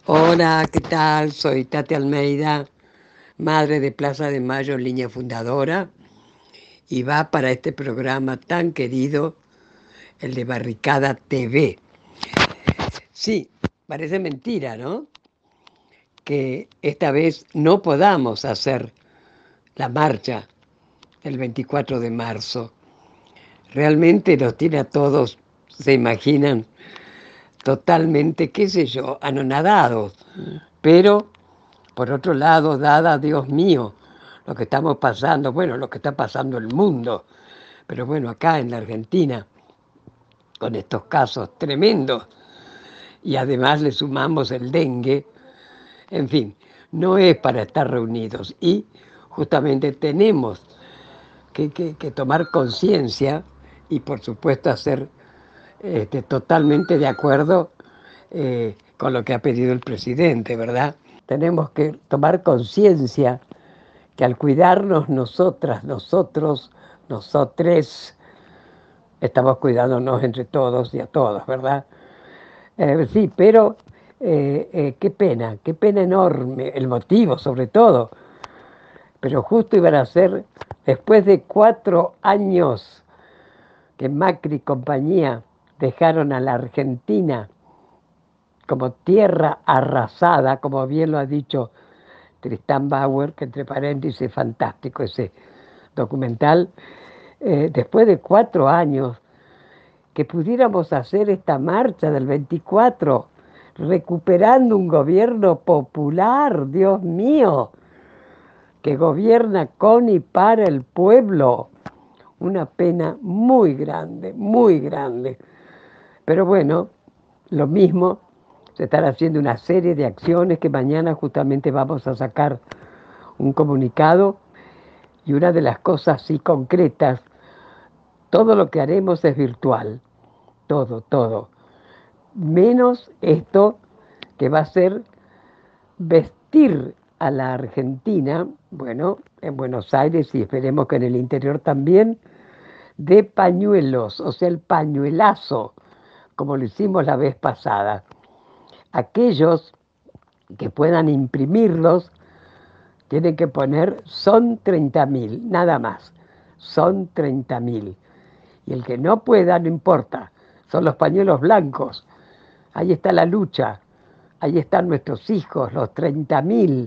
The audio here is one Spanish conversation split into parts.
Hola, ¿qué tal? Soy Tati Almeida, madre de Plaza de Mayo, línea fundadora, y va para este programa tan querido, el de Barricada TV. Sí, parece mentira, ¿no? Que esta vez no podamos hacer la marcha el 24 de marzo. Realmente nos tiene a todos, se imaginan, totalmente, qué sé yo, anonadados. Pero por otro lado, dada, Dios mío, lo que estamos pasando, bueno, lo que está pasando el mundo, pero bueno, acá en la Argentina, con estos casos tremendos, y además le sumamos el dengue, en fin, no es para estar reunidos. Y justamente tenemos que tomar conciencia y por supuesto hacer totalmente de acuerdo con lo que ha pedido el presidente, ¿verdad? Tenemos que tomar conciencia que al cuidarnos nosotras, nosotros, nosotres, estamos cuidándonos entre todos y a todos, ¿verdad? Sí, pero qué pena enorme, el motivo sobre todo, pero justo iban a ser, después de 4 años que Macri y compañía dejaron a la Argentina como tierra arrasada, como bien lo ha dicho Tristán Bauer, que entre paréntesis fantástico ese documental, después de 4 años, que pudiéramos hacer esta marcha del 24, recuperando un gobierno popular, Dios mío, que gobierna con y para el pueblo. Una pena muy grande, muy grande. Pero bueno, lo mismo, se están haciendo una serie de acciones que mañana justamente vamos a sacar un comunicado y una de las cosas sí concretas, todo lo que haremos es virtual, todo, todo. Menos esto que va a ser vestir a la Argentina, bueno, en Buenos Aires y esperemos que en el interior también, de pañuelos, o sea, el pañuelazo, como lo hicimos la vez pasada. Aquellos que puedan imprimirlos tienen que poner son 30.000, nada más, son 30.000. Y el que no pueda, no importa, son los pañuelos blancos. Ahí está la lucha, ahí están nuestros hijos, los 30.000,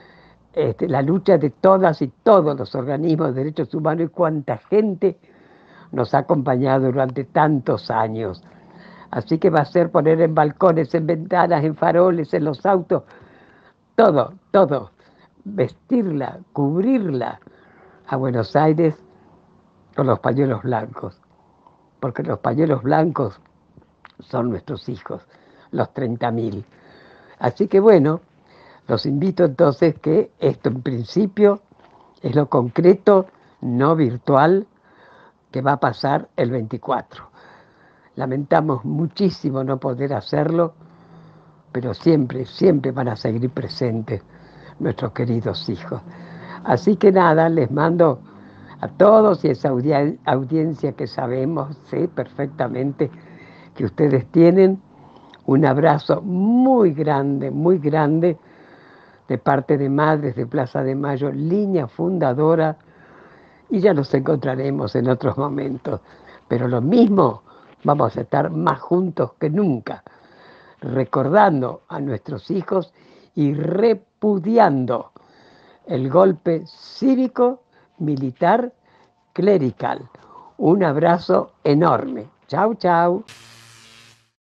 la lucha de todas y todos los organismos de derechos humanos y cuánta gente nos ha acompañado durante tantos años. Así que va a ser poner en balcones, en ventanas, en faroles, en los autos, todo, todo. Vestirla, cubrirla a Buenos Aires con los pañuelos blancos, porque los pañuelos blancos son nuestros hijos, los 30.000. Así que bueno, los invito entonces que esto en principio es lo concreto, no virtual, que va a pasar el 24. Lamentamos muchísimo no poder hacerlo, pero siempre, siempre van a seguir presentes nuestros queridos hijos. Así que nada, les mando a todos y esa audiencia que sabemos, sé perfectamente que ustedes tienen, un abrazo muy grande, de parte de Madres de Plaza de Mayo, línea fundadora, y ya nos encontraremos en otros momentos. Pero lo mismo, vamos a estar más juntos que nunca, recordando a nuestros hijos y repudiando el golpe cívico, militar, clerical. Un abrazo enorme. Chau, chau.